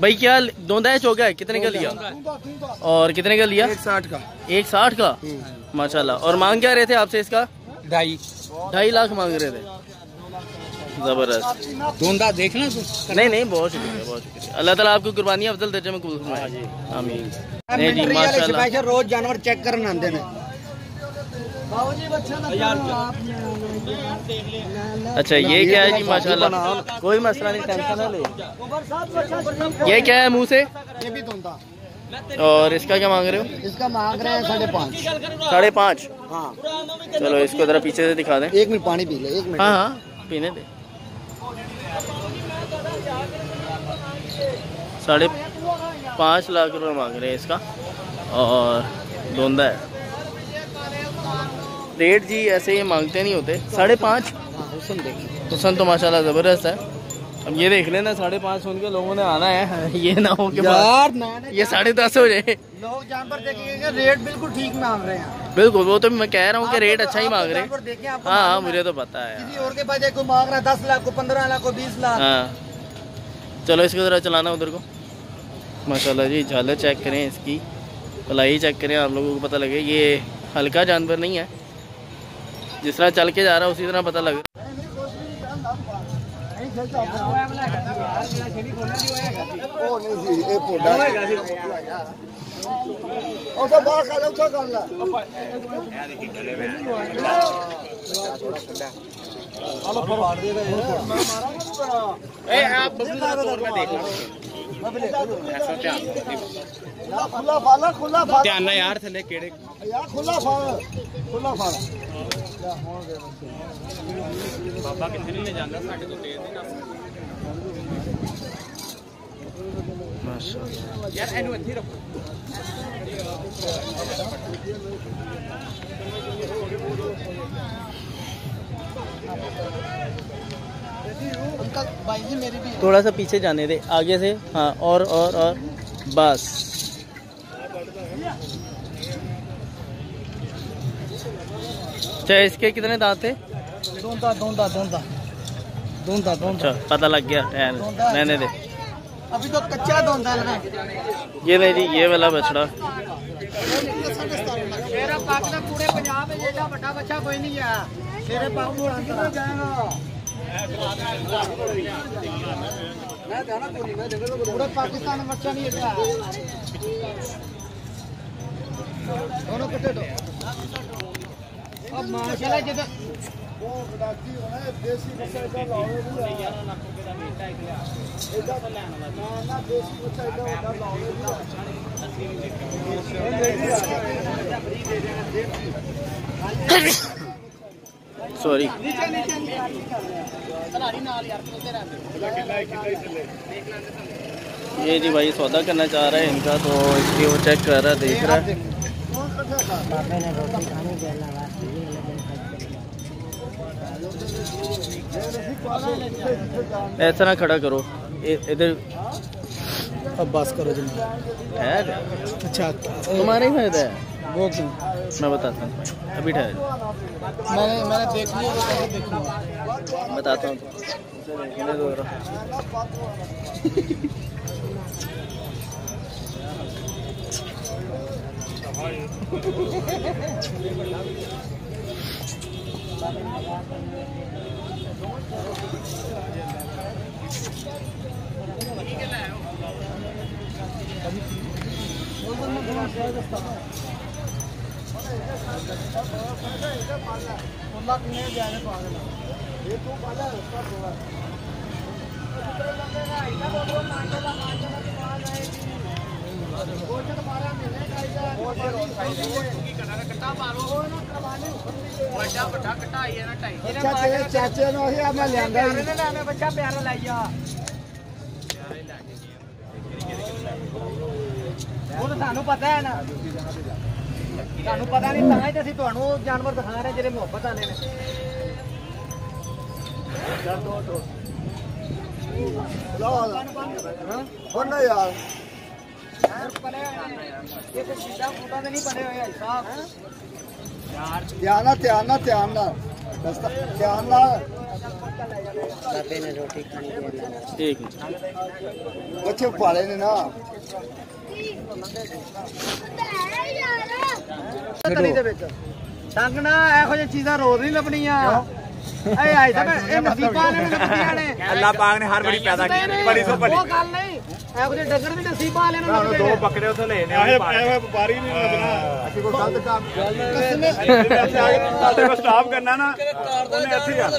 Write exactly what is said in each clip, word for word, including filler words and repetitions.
भाई क्या दोंदा है चौका है, कितने का लिया और कितने का लिया? एक साठ का। एक साठ का माशाल्लाह। और मांग क्या रहे थे आपसे इसका? ढाई ढाई लाख मांग रहे थे। जबरदस्त दोंदा देखना तू। नहीं नहीं बहुत शुक्रिया बहुत शुक्रिया। अल्लाह ताला आपकी कुर्बानी अफजल दर्जे में कबूल फरमाए। आमीन। नहीं जी माशाल्लाह रोज जानवर चेक करने आते हैं। अच्छा ये क्या है जी माशाल्लाह? कोई मसला नहीं, टेंशन ना ले। ये क्या है मुंह से? ये भी दोंदा। और इसका क्या मांग रहे हो? इसका मांग रहे हैं साढ़े पाँच। साढ़े पाँच? हाँ चलो इसको जरा पीछे से दिखा दें। एक मिनट पानी पी ले, एक मिनट। हाँ हाँ पीने दे। साढ़े पाँच लाख रुपए मांग रहे हैं इसका और दोंदा है। रेट जी ऐसे ही मांगते नहीं होते। साढ़े पाँच हुसन देख, हुसन तो माशाल्लाह ज़बरदस्त है। अब ये देख लेना साढ़े पाँच सुन के लोगों ने आना है, ये ना हो कि यार ये साढ़े दस हो जाए। लोग जानवर देखेंगे रेट बिल्कुल ठीक मांग रहे हैं। बिल्कुल वो तो मैं कह रहा हूँ कि रेट अच्छा ही मांग रहे हैं। हाँ हाँ मुझे तो पता है। किसी और के पास को मांग रहा है दस लाख को, पंद्रह लाख को, बीस लाख। हाँ चलो इसको ज़रा चलाना उधर को। माशाल्लाह जी झालर चेक करें, इसकी पलाई चेक करें, आप लोगों को पता लगे ये हल्का जानवर नहीं है। जिस तरह चल के जा रहा है उसी तरह पता लग रहा है। ध्यान यार थले केड़े यार खुला फाड़ खुला फाड़ बाबा कितने नहीं जाना साडे तो दे देना माशाल्लाह यार एनु इथे रखो। थोड़ा सा पीछे जाने दे, आगे से। हाँ और और और बस। अच्छा इसके कितने दांत थे? दोंदा दोंदा दोंदा दोंदा दोंदा। अच्छा पता लग गया, रहने दे। अभी तो कच्चा दोंदा है। ये नहीं जी ये वाला बछड़ा मेरा पागल पूरे पंजाब में जेड़ा बड़ा बच्चा कोई नहीं है। तेरे पाँव में जाएगा मैं जाना तो नहीं, मैं जगह तो पूरा पाकिस्तान में बच्चा नहीं है। दोनों कटे दो अब माशाल्लाह जिधर वो गडाची है देसी बच्चा इधर लाओगे नहीं यार लाख रुपए का बेटा है इधर ना ना देसी बच्चा इधर उधर लाओगे। सॉरी ये जी भाई सौदा करना चाह रहा है इनका, तो इसलिए वो चेक कर रहा है, देख रहा है। ऐसा ना खड़ा करो इधर, अब बस करो जी। ठहर, अच्छा तुम्हारा ही फायदा है वो क्यों? मैं बताता हूँ, अभी ठहर, मैंने मैंने देख लिया, देखूंगा बताता हूँ। चाचे बच्चा प्यारा लाइया सानू पता है ना, सानू पता नहीं तां ही असीं तुहानू जानवर दिखा रहे जिहड़े मुहब्बत आने ने। यार ध्यान ध्यान ध्यान ध्यान ला बाबे ने रोटी खानी है ठीक बच्चे पाले ने ना तली दे विच संग ना ਇਹੋ ਜਿਹੀ ਚੀਜ਼ਾਂ ਰੋਜ਼ ਨਹੀਂ ਲੱਭਣੀਆਂ ਐ ਆਈ ਤਾਂ ਇਹ ਨਸੀਬਾਂ ਨੇ ਲੱਭਣੀਆਂ ਨੇ ਅੱਲਾਹ ਪਾਕ ਨੇ ਹਰ ਬੜੀ ਪੈਦਾ ਕੀਤੀ ਬੜੀ ਸੋ ਬੜੀ ਉਹ ਗੱਲ ਨਹੀਂ ਇਹੋ ਜਿਹੇ ਡੰਗਰ ਵੀ ਨਸੀਬਾਂ ਵਾਲਿਆਂ ਨੂੰ ਲੱਭਦੇ ਦੋ ਬੱਕਰੇ ਉੱਥੇ ਲੈ ਨੇ ਇਹ ਵਪਾਰੀ ਨਹੀਂ ਲੱਗਣਾ ਅਸੀਂ ਕੋਈ ਗਲਤ ਕੰਮ ਸਾਡੇ ਕੋਲ ਸਟਾਫ ਕਰਨਾ ਨਾ ਉਹਨੇ ਇੱਥੇ ਆ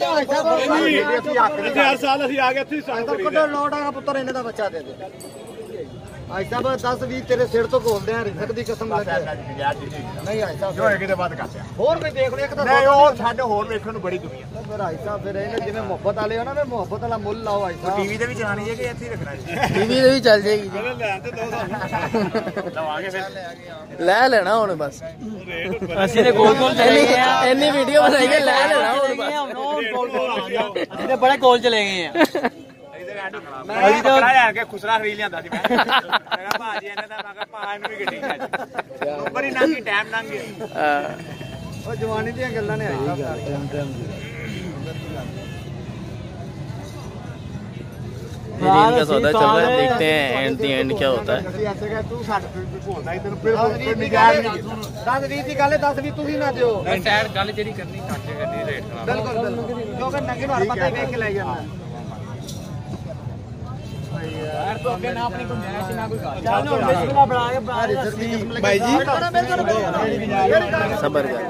ਹਰ ਸਾਲ ਅਸੀਂ ਆ ਕੇ ਇੱਥੇ ਸਾਈਨ ਕਰੀਏ ਕੱਢੋ ਲੋਟ ਆ ਪੁੱਤਰ ਇਹਨੇ ਦਾ ਬੱਚਾ ਦੇ ਦੇ ਅੱਜ ਸਾਹਿਬ ਦਸ ਵੀਹ ਤੇਰੇ ਸਿਰ ਤੋਂ ਘੋਲਦੇ ਆ ਰਿਜ਼ਕ ਦੀ ਕਸਮ ਲੱਗੇ ਨਹੀਂ ਅੱਜ ਸਾਹਿਬ ਜੋ ਹੈਗੇ ਤੇ ਬਾਤ ਕਰਦੇ ਆ ਹੋਰ ਵੀ ਦੇਖ ਲਿਆ ਇੱਕ ਤਾਂ ਨਹੀਂ ਉਹ ਸਾਡੇ ਹੋਰ ਵੇਖਣ ਨੂੰ ਬੜੀ ਦੁਨੀਆ ਫਿਰ ਅੱਜ ਸਾਹਿਬ ਫਿਰ ਇਹਨੇ ਜਿਵੇਂ ਮੁਹੱਬਤ ਵਾਲੇ ਹੋ ਨਾ ਫਿਰ ਮੁਹੱਬਤ ਵਾਲਾ ਮੁੱਲ ਲਾਓ ਅੱਜ ਸਾਹਿਬ ਟੀਵੀ ਤੇ ਵੀ ਚਲਾਣੀ ਹੈ ਕਿ ਇੱਥੇ ਹੀ ਰੱਖਣਾ ਹੈ ਟੀਵੀ ਤੇ ਵੀ ਚੱਲ ਜਾਏਗੀ ਜੀ ਲੈਣ ਤੇ ਦੋ ਲਵਾਂਗੇ ਫਿਰ ਲੈ ਲੈਣਾ ਹੁਣ ਬਸ ਅਸੀਂ ਤੇ ਗੋਲ ਗੋਲ ਚਲੇ ਗਏ ਆ ਇੰਨੀ ਵੀਡੀਓ ਬਣਾਈ ਹੈ ਲੈ ਲੈਣਾ ਹੁਣ ਬਸ ਅਸੀਂ ਤੇ ਬੜੇ ਗੋਲ ਚਲੇ ਗਏ ਆ ਮੈਂ ਤਾਂ ਕਰਾਇਆ ਕਿ ਖੁਸਰਾ ਖਰੀਦ ਲਿਆਂਦਾ ਸੀ ਮੈਂ ਮੈਂ ਕਿਹਾ ਭਾਜੀ ਇਹਨੇ ਤਾਂ ਮੈਂ ਕਿਹਾ ਭਾ ਇਹਨੂੰ ਵੀ ਗੱਡੀ ਅੱਜ ਉੱਪਰ ਹੀ ਲੰਘੀ ਟਾਈਮ ਲੰਘ ਗਿਆ ਉਹ ਜਵਾਨੀ ਦੀਆਂ ਗੱਲਾਂ ਨੇ ਆਈ दिन का सौदा चल रहा है देखते हैं एंड दी एंड क्या होता है ਅਸੀਂ ਐਸੇ ਕਹੇ ਤੂੰ ਸਾਡੇ ਤੇ ਬੋਲਦਾ ਇਧਰ ਫਿਰ ਦਸ ਕੋਈ ਵੀਹ ਨਜਾਇਜ਼ ਨਹੀਂ ਦਸ ਵੀਹ ਦੀ ਗੱਲ ਹੈ ਦਸ ਵੀਹ ਤੁਸੀਂ ਨਾ ਦਿਓ ਟਾਇਰ ਗੱਲ ਜਿਹੜੀ ਕਰਨੀ ਕੱਟ ਕੇ ਕਰਨੀ ਰੇਟ ਬਿਲਕੁਲ ਬਿਲਕੁਲ ਕਿਉਂਕਿ ਨੰਗੇ ਨੂੰ ਹਰ ਪਤਾ ਹੀ ਵੇਖ ਕੇ ਲੈ ਜਾਂਦਾ ਯਾਰ ਤੋਂ ਅੱਗੇ ਨਾ ਆਪਣੀ ਗੁੰਜਾਇਸ਼ ਨਾ ਕੋਈ ਗੱਲ ਚੱਲ ਹੁਣ ਬਿਸਮਿਲ੍ਲਾ ਬਣਾ ਕੇ ਬਣਾ ਭਾਈ ਜੀ सबर कर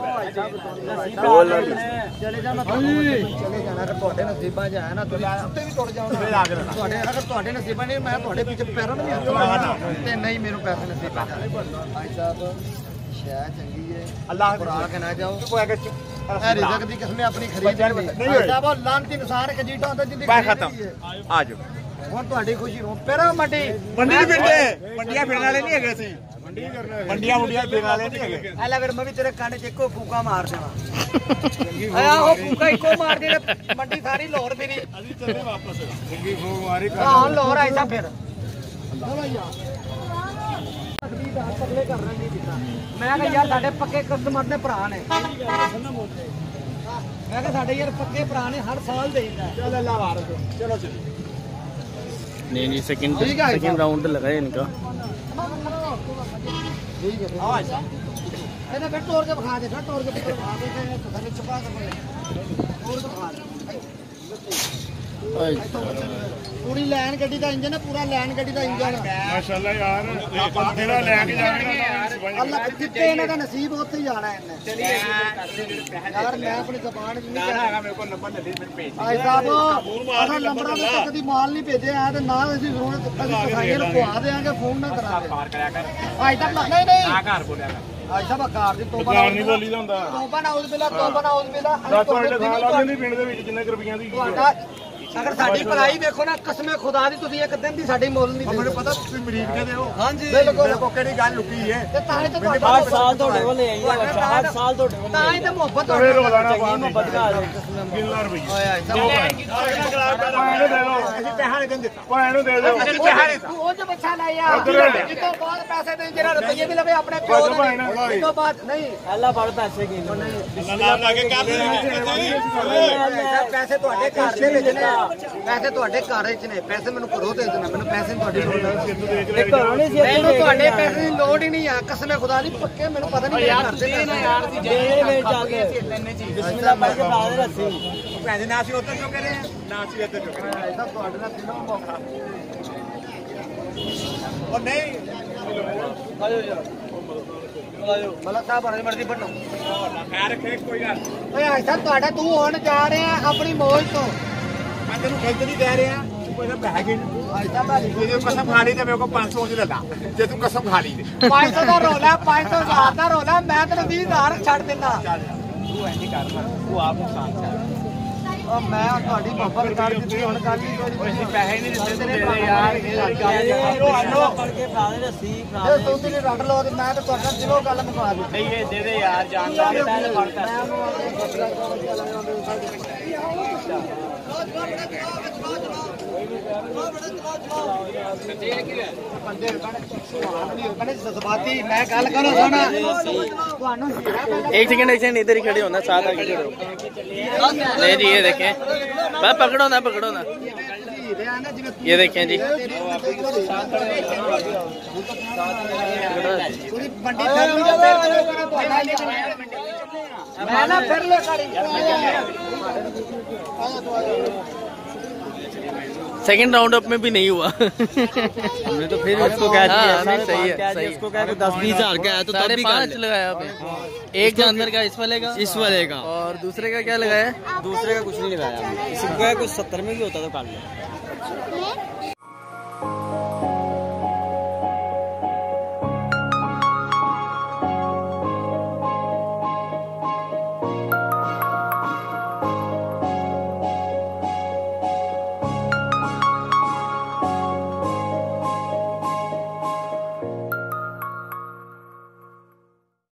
ਚਲੇ ਜਾਣਾ ਚਲੇ ਜਾਣਾ ਅਗਰ ਤੁਹਾਡੇ ਨਸੀਬਾਂ 'ਚ ਆਇਆ ਨਾ ਤੁਸੀਂ ਉੱਤੇ ਵੀ ਟੁੱਟ ਜਾਓਗੇ ਤੁਹਾਡੇ ਅਗਰ ਤੁਹਾਡੇ ਨਸੀਬਾਂ ਨਹੀਂ ਮੈਂ ਤੁਹਾਡੇ ਪਿੱਛੇ ਪੈਰਾਂ ਨੂੰ ਵੀ ਹੱਥ ਲਾਉਣਾ ਤੇ ਨਹੀਂ ਮੈਨੂੰ ਪੈਸੇ ਨਸੀਬਾਂ ਭਾਈ ਸਾਹਿਬ ਸ਼ੈ ਚੰਗੀ ਹੈ ਅੱਲਾਹ ਖੁਰਾਕ ਨਾ ਜਾਓ ਕੋਈ ਅਗਰ ਇਹ ਰਿਜ਼ਕ ਦੀ ਕਿਸਮੇ ਆਪਣੀ ਖਰੀਦ ਨਹੀਂ ਭਾਈ ਸਾਹਿਬ ਉਹ ਲਾਂਤੀ ਇਨਸਾਨ ਇੱਕ ਜੀਟਾ ਹੁੰਦਾ ਜਿੰਦੀ ਬਾਈ ਖਤਮ ਆ ਜਾਓ ਹੁਣ ਤੁਹਾਡੀ ਖੁਸ਼ੀ ਨੂੰ ਪਹਿਲਾਂ ਮੰਡੀ ਮੰਡੀ ਨਹੀਂ ਫਿਰਦੇ ਮੰਡੀਆਂ ਫਿਰਨ ਵਾਲੇ ਨਹੀਂ ਹੈਗੇ ਅਸੀਂ ਮੰਡੀ ਕਰਨਾ ਮੰਡੀਆਂ ਮੁੰਡੀਆਂ ਫਿਰਨ ਵਾਲੇ ਨਹੀਂ ਹੈਗੇ ਐਲਾ ਫਿਰ ਮੈਂ ਵੀ ਤੇਰੇ ਕੰਨ 'ਚ ਇੱਕੋ ਫੂਕਾ ਮਾਰ ਦੇਵਾਂ ਆਇਆ ਉਹ ਫੂਕਾ ਇੱਕੋ ਮਾਰ ਦੇ ਮੰਡੀ ਸਾਰੀ ਲਾਹੌਰ ਫਿਰੀ ਅਸੀਂ ਚੱਲੇ ਵਾਪਸ ਚੰਗੀ ਫੋਗ ਮਾਰੀ ਹਾਂ ਲਾਹੌਰ ਆਈ ਤਾਂ ਫਿਰ ਚਲੋ ਯਾਰ ਪਗਲੇ ਕਰ ਰਹੇ ਨਹੀਂ ਮੈਂ ਕਿਹਾ ਯਾਰ ਸਾਡੇ ਪੱਕੇ ਕਸਟਮਰ ਦੇ ਭਰਾ ਨੇ ਮੈਂ ਕਿਹਾ ਸਾਡੇ ਯਾਰ ਪੱਕੇ ਭਰਾ ਨੇ ਹਰ ਸਾਲ ਦੇਈਦਾ ਚੱਲ ਅੱਲਾਹ ਵਾਰਸ ਚਲੋ ਚਲੋ नहीं नहीं सेकंड सेकंड राउंड लगा है इनका ਠੀਕ ਹੈ ਹਾਂ ਇਹਨੇ ਫਿਰ ਤੋੜ ਕੇ ਵਿਖਾ ਦੇ ਫਿਰ ਤੋੜ ਕੇ ਵਿਖਾ ਦੇ ਤੇ ਛੁਪਾ ਕੇ ਤੋੜ ਕੇ ਵਿਖਾ ਦੇ ਪੂਰੀ ਲੈਨ ਗੱਡੀ ਦਾ ਇੰਜਨ ਹੈ ਪੂਰਾ ਲੈਨ ਗੱਡੀ ਦਾ ਇੰਜਨ ਮਾਸ਼ਾਅੱਲਾ ਯਾਰ ਜਿਹੜਾ ਲੈ ਕੇ ਜਾਵੇਗਾ ਅੱਲਾਹ ਕਿਤੇ ਇਹਨਾਂ ਦਾ ਨਸੀਬ ਉੱਥੇ ਹੀ ਜਾਣਾ ਇਹਨੇ ਚਲਿਏ ਯਾਰ ਮੈਂ ਆਪਣੀ ਜ਼ਬਾਨ ਚ ਨਹੀਂ ਹੈਗਾ ਮੇਰੇ ਕੋਲ ਨੰਬਰ ਲੈ ਦੇ ਮੈਨੂੰ ਭੇਜ ਭਾਈ ਸਾਹਿਬ ਅਸਾਂ ਨੰਬਰਾਂ ਤੇ ਕਦੀ ਮਾਲ ਨਹੀਂ ਭੇਜਿਆ ਤੇ ਨਾ ਅਸੀਂ ਜ਼ਰੂਰਤ ਕਦੀ ਕਸਾਈਆਂ ਨੂੰ ਪਵਾ ਦੇਾਂਗੇ ਫੋਨ ਨਾ ਕਰਾਂਗੇ ਪਾਰ ਕਰਿਆ ਕਰ ਭਾਈ ਸਾਹਿਬ ਨਹੀਂ ਨਹੀਂ ਆ ਘਰ ਬੋਲਿਆ ਕਰ ਭਾਈ ਸਾਹਿਬ ਕਾਰ ਦੀ ਤੋਬਾ ਨਹੀਂ ਬੋਲੀਦਾ ਹੁੰਦਾ ਤੋਬਾ ਨਾਉਜ਼ ਬਿਲਾ ਤੋਬਾ ਨਾਉਜ਼ ਬਿਲਾ ਦਸ ਤੁਹਾਡੇ ਖਾ ਲਾ ਜਾਂਦੀ ਪਿੰਡ ਦੇ ਵਿੱਚ ਜਿੰਨੇ ਰੁਪਈਆਂ ਦੀ ਤੁਹਾਡਾ ਅਗਰ ਸਾਡੀ ਭਲਾਈ ਵੇਖੋ ਨਾ ਕਸਮੇ ਖੁਦਾ ਦੀ ਤੁਸੀਂ ਇੱਕ ਦਿਨ ਦੀ ਸਾਡੀ ਮੁੱਲ ਨਹੀਂ ਮੈਨੂੰ ਪਤਾ ਤੁਸੀਂ ਮਰੀਜ਼ ਕਹਿੰਦੇ ਹੋ ਹਾਂਜੀ ਬਿਲਕੁਲ ਮੇਰੇ ਕੋਲ ਕਿਹੜੀ ਗੱਲ ਲੁਕੀ ਹੈ ਤੇ ਤਾਂ ਹੀ ਤਾਂ ਤੁਹਾਡਾ ਹਰ ਸਾਲ ਤੁਹਾਡੇ ਕੋਲ ਲੈ ਆਈਦਾ ਬੱਚਾ ਹਰ ਸਾਲ ਤੁਹਾਡੇ ਕੋਲ ਤਾਂ ਹੀ ਤਾਂ ਮੁਹੱਬਤ ਤਵੇ ਰੋਲਾ ਨਾ ਚੰਗੀ ਮੁਹੱਬਤ ਕਰ ਕਿੰਨਾ ਰੁਪਈਆ ਓਏ ਭਾਵੇਂ ਦੇ ਲਓ ਅਸੀਂ ਪੈਸਾ ਨਹੀਂ ਦਿੰਦੇ ਭਾਵੇਂ ਨੂੰ ਦੇ ਦਿਓ ਤੂੰ ਉਹ ਚ ਬੱਚਾ ਲੈ ਆ ਇਸ ਤੋਂ ਬਾਅਦ ਪੈਸੇ ਦੇ ਜਿਹੜਾ ਰੁਪਈਏ ਵੀ ਲਵੇ ਆਪਣੇ ਪਿਓ ਦੇ ਇਸ ਤੋਂ ਬਾਅਦ ਨਹੀਂ ਅੱਲਾ ਫੜ ਪੈਸੇ ਕੀ ਅੱਲਾਹ ਲਾ ਕੇ ਕਰ ਪੈਸੇ ਤੁਹਾਡੇ ਘਰ ਦੇ ਵਿੱਚ ਨੇ ਪੈਸੇ ਤੁਹਾਡੇ ਘਰ ਵਿੱਚ ਨੇ ਪੈਸੇ ਮੈਨੂੰ ਘਰੋਂ ਦੇ ਦੇਣਾ ਮੈਨੂੰ ਪੈਸੇ ਤੁਹਾਡੀ ਲੋੜ ਨਹੀਂ ਘਰੋਂ ਨਹੀਂ ਸੀ ਮੈਨੂੰ ਤੁਹਾਡੇ ਪੈਸੇ ਦੀ ਲੋੜ ਹੀ ਨਹੀਂ ਆ ਕਸਮੇ ਖੁਦਾ ਦੀ ਪੱਕੇ ਮੈਨੂੰ ਪਤਾ ਨਹੀਂ ਯਾਰ ਯਾਰ ਦੀ ਜਿਹੜੇ ਵਿੱਚ ਆ ਕੇ ਬਿਸਮਿਲ੍ਲਾ ਪੜ੍ਹ ਕੇ ਬਣਾ ਦੇ ਰੱਸੀ ਪੈਸੇ ਨਾ ਅਸੀਂ ਉੱਧਰ ਕਿਉਂ ਕਰੇ ਨਾ ਅਸੀਂ ਇੱਧਰ ਕਿਉਂ ਕਰੇ ਐਸਾ ਤੁਹਾਡੇ ਨਾਲ ਕਿੰਨਾ ਮੌਕਾ ਉਹ ਨਹੀਂ ਆਜੋ ਯਾਰ ਆਜੋ ਮਲਕ ਸਾਹਿਬ ਹਰੇ ਮਰਦੀ ਬਣੋ ਖੈਰ ਰੱਖੇ ਕੋਈ ਗੱਲ ਓਏ ਐਸਾ ਤੁਹਾਡਾ ਤੂੰ ਹੁਣ ਜਾ ਰਿਹਾ ਆਪਣੀ ਮੌਜ ਤੋਂ ਮੈਂ ਤੈਨੂੰ ਗਲਤ ਨਹੀਂ ਕਹਿ ਰਿਹਾ ਤੂੰ ਕੋਈ ਬਹਿ ਗਈ ਐਸਾ ਭਾਜੀ ਜੇ ਤੂੰ ਕਸਮ ਖਾ ਲਈ ਤੇ ਮੇਰੇ ਕੋਲ ਪੰਜ ਸੌ ਦੀ ਲੈ ਲਾ ਜੇ ਤੂੰ ਕਸਮ ਖਾ ਲਈ ਤੇ ਪੰਜ ਸੌ ਦਾ ਰੋਲਾ ਪੰਜ ਸੌ ਹਜ਼ਾਰ ਦਾ ਰੋਲਾ ਮੈਂ ਤੈਨੂੰ ਵੀਹ ਹਜ਼ਾਰ ਛੱਡ ਦਿੰਦਾ ਤੂੰ ਐਂ ਨਹੀਂ ਕਰ ਤੂੰ ਆਪ ਨੁਕਸਾਨ ਕਰ और मैं और ਤੁਹਾਡੀ ਮੁਹੱਬਤ ਕਰ ਦਿੱਤੀ ਹੁਣ ਗੱਲ ਹੀ ਕੋਈ ਅਸੀਂ ਪੈਸੇ ਨਹੀਂ ਦਿੱਤੇ ਤੇਰੇ ਯਾਰ ਫੜ ਕੇ ਫੜਾ ਦੇ ਰੱਸੀ ਫੜਾ ਜੇ ਤੁਸੀਂ ਨੇ ਰੱਟ ਲਓ ਤੇ ਮੈਂ ਤਾਂ ਤੁਹਾਡਾ ਦਿਲੋਂ ਗੱਲ ਮੁਕਾ ਦਿੱਤੀ ਨਹੀਂ ਇਹ ਦੇ ਦੇ ਯਾਰ ਜਾਣਦਾ ਨਹੀਂ ਤਾਂ ਫੜਦਾ जज्बाती मैं गल करो सुन एक सेकंड एक सेकंड इधर ही खड़े होना साथ आगे खड़े हो नहीं जी ये देखें भाई पकड़ो ना पकड़ो ना ये देखें जी मैं ना फिर ले सेकंड राउंड अप में भी नहीं हुआ हमने तो फिर उसको कह दिया हाँ, नहीं, सही है, सही है। उसको कह के दस बीस हजार का है तो तब साढ़े भी पाँच लगाया आपने एक जानवर का इस वाले का इस वाले का और दूसरे का क्या लगाया दूसरे का कुछ नहीं लगाया इसको कुछ सत्तर में भी होता तो कर ले